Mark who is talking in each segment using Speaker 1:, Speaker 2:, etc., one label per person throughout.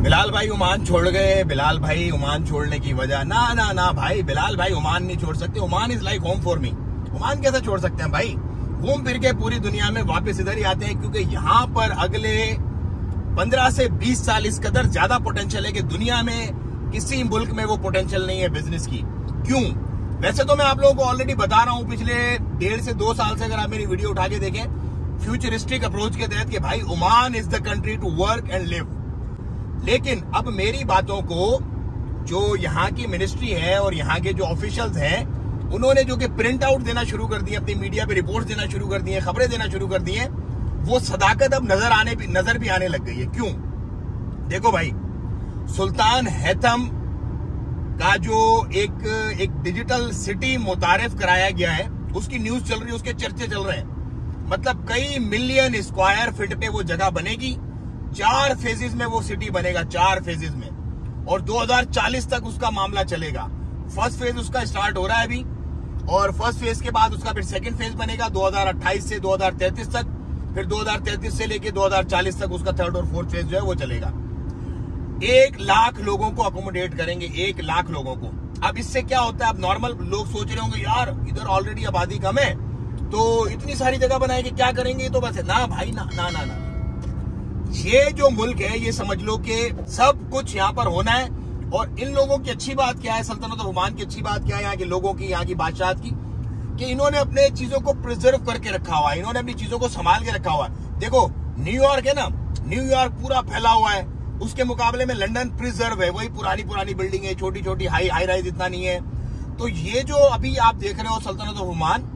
Speaker 1: बिलाल भाई ओमान छोड़ गए। बिलाल भाई ओमान छोड़ने की वजह ना भाई, बिलाल भाई ओमान नहीं छोड़ सकते। Oman is like home for me. Oman कैसे छोड़ सकते हैं भाई? घूम फिर के पूरी दुनिया में वापस इधर ही आते हैं, क्योंकि यहाँ पर अगले 15 से 20 साल इस कदर ज्यादा पोटेंशियल है कि दुनिया में किसी मुल्क में वो पोटेंशियल नहीं है बिजनेस की। क्यों? वैसे तो मैं आप लोगों को ऑलरेडी बता रहा हूं पिछले 1.5 से 2 साल से, अगर आप मेरी वीडियो उठा के देखें, फ्यूचरिस्टिक अप्रोच के तहत कि भाई Oman is the country to work and live. लेकिन अब मेरी बातों को जो यहाँ की मिनिस्ट्री है और यहाँ के जो ऑफिशियल्स हैं, उन्होंने जो कि प्रिंट आउट देना शुरू कर दिए, अपनी मीडिया पे रिपोर्ट्स देना शुरू कर दिए, खबरें देना शुरू कर दी हैं, वो सदाकत अब नजर भी आने लग गई है। क्यों? देखो भाई, सुल्तान हैथम का जो एक डिजिटल सिटी मुतारिफ कराया गया है, उसकी न्यूज चल रही है, उसके चर्चे चल रहे हैं। मतलब कई मिलियन स्क्वायर फीट पे वो जगह बनेगी, 4 फेजेस में वो सिटी बनेगा, 4 फेजेस में, और 2040 तक उसका मामला चलेगा। फर्स्ट फेज उसका स्टार्ट हो रहा है अभी, और फर्स्ट फेज के बाद उसका फिर सेकंड फेज बनेगा 2028 से 2033 तक, फिर 2033 से लेके 2040 तक उसका थर्ड और फोर्थ फेज जो है वो चलेगा। 1 लाख लोगों को अकोमोडेट करेंगे, 1 लाख लोगों को। अब इससे क्या होता है? अब नॉर्मल लोग सोच रहे होंगे यार इधर ऑलरेडी आबादी कम है, तो इतनी सारी जगह बनाएंगे, क्या करेंगे? तो बस ना भाई ना ना ना ना, ये जो मुल्क है ये समझ लो कि सब कुछ यहाँ पर होना है। और इन लोगों की अच्छी बात क्या है, सल्तनत ऑफ ओमान की अच्छी बात क्या है, यहाँ के लोगों की, यहाँ की बादशाहत की, कि इन्होंने अपने चीजों को प्रिजर्व करके रखा हुआ है, इन्होंने अपनी चीजों को संभाल के रखा हुआ है। देखो न्यूयॉर्क है ना, न्यूयॉर्क पूरा फैला हुआ है, उसके मुकाबले में लंदन प्रिजर्व है, वही पुरानी बिल्डिंग है, छोटी छोटी हाई राइज इतना नहीं है। तो ये जो अभी आप देख रहे हो सल्तनत ऑफ ओमान,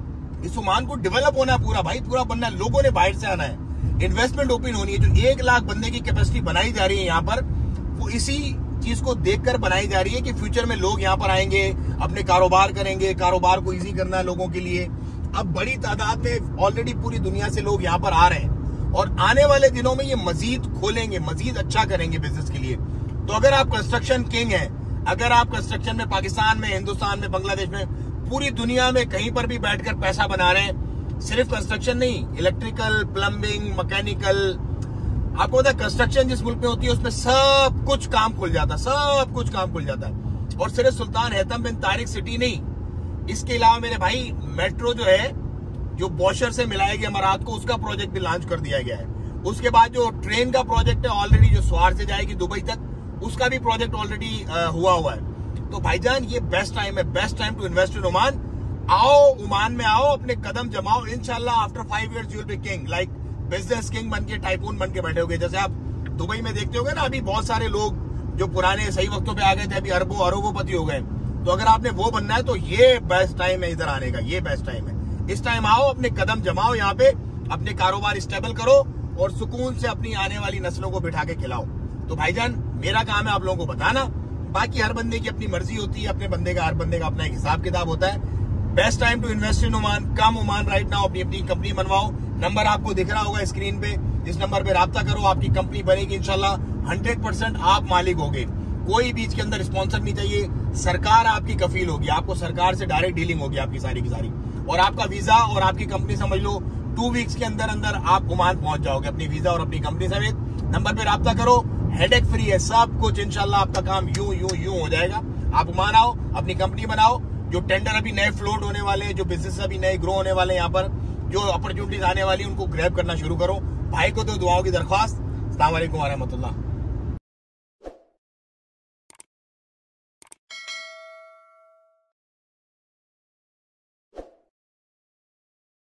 Speaker 1: इस ओमान को डेवलप होना है पूरा भाई, पूरा बनना है। लोगों ने बाहर से आना है, इन्वेस्टमेंट ओपन होनी है। जो 1 लाख बंदे की कैपेसिटी बनाई जा रही है यहाँ पर, वो इसी चीज को देखकर बनाई जा रही है कि फ्यूचर में लोग यहाँ पर आएंगे, अपने कारोबार करेंगे, कारोबार को इजी करना है लोगों के लिए। अब बड़ी तादाद में ऑलरेडी पूरी दुनिया से लोग यहाँ पर आ रहे हैं, और आने वाले दिनों में ये मजीद खोलेंगे, मजीद अच्छा करेंगे बिजनेस के लिए। तो अगर आप कंस्ट्रक्शन किंग हैं, अगर आप कंस्ट्रक्शन में पाकिस्तान में, हिंदुस्तान में, बांग्लादेश में, पूरी दुनिया में कहीं पर भी बैठकर पैसा बना रहे हैं, सिर्फ कंस्ट्रक्शन नहीं, इलेक्ट्रिकल, प्लम्बिंग, मैकेनिकल, आपको पता है कंस्ट्रक्शन जिस मुल्क में होती है उसमें सब कुछ काम खुल जाता है, सब कुछ काम खुल जाता है। और सिर्फ सुल्तान हैथम बिन तारिक सिटी नहीं, इसके अलावा मेरे भाई मेट्रो जो है, जो बॉशर से मिलाएगी अमारात को, उसका प्रोजेक्ट भी लॉन्च कर दिया गया है। उसके बाद जो ट्रेन का प्रोजेक्ट है ऑलरेडी, जो स्वार से जाएगी दुबई तक, उसका भी प्रोजेक्ट ऑलरेडी हुआ है। तो भाईजान ये बेस्ट टाइम है, best time to invest in Oman. आओ ओमान में आओ, अपने कदम जमाओ, इंशाल्लाह after 5 years you will be king, like business king बन के, टाइकून बन के बैठे होगे। जैसे आप दुबई में देखते होगे ना, अभी बहुत सारे लोग जो पुराने सही वक्तों पे आ गए थे, अभी अरबोपति हो गए। तो अगर आपने वो बनना है तो ये बेस्ट टाइम है इधर आने का, ये बेस्ट टाइम है। इस टाइम आओ, अपने कदम जमाओ यहाँ पे, अपने कारोबार स्टेबल करो, और सुकून से अपनी आने वाली नस्लों को बिठा के खिलाओ। तो भाईजान मेरा काम है आप लोगों को बताना, बाकी हर बंदे की अपनी मर्जी होती है, अपने बंदे का, हर बंदे का अपना एक हिसाब किताब होता है। Best time to invest in Oman, come Oman right now, अपनी कंपनी बनवाओ। नंबर आपको दिख रहा होगा स्क्रीन पे, इस नंबर पे राब्ता करो, आपकी कंपनी बनेगी इंशाल्लाह। 100% आप मालिक होगे, कोई बीच के अंदर स्पॉन्सर नहीं चाहिए, सरकार आपकी कफील होगी, आपको सरकार से डायरेक्ट डीलिंग होगी आपकी सारी की सारी। और आपका वीजा और आपकी कंपनी समझ लो 2 वीक्स के अंदर अंदर आप ओमान पहुंच जाओगे, अपनी वीजा और अपनी कंपनी समेत। नंबर पे राब्ता करो, हेडेक फ्री है सब कुछ, इंशाल्लाह आपका काम यूं हो जाएगा। आप ओमान आओ, अपनी कंपनी बनाओ, जो टेंडर अभी नए फ्लोट होने वाले हैं, जो बिजनेस अभी नए ग्रो होने वाले हैं, यहाँ पर जो अपॉर्चुनिटीज आने वाली है, उनको ग्रैब करना शुरू करो। भाई को तो दुआओं की दरख्वास्त। अस्सलाम वालेकुम व रहमतुल्लाह।